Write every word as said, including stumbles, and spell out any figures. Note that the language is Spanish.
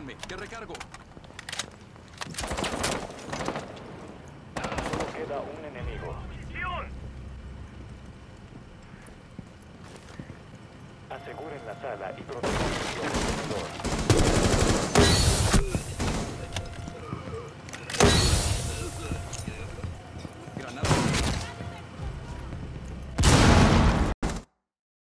Cúbranme, que recargo. Solo queda un enemigo. Aseguren la sala y protejan el contenedor.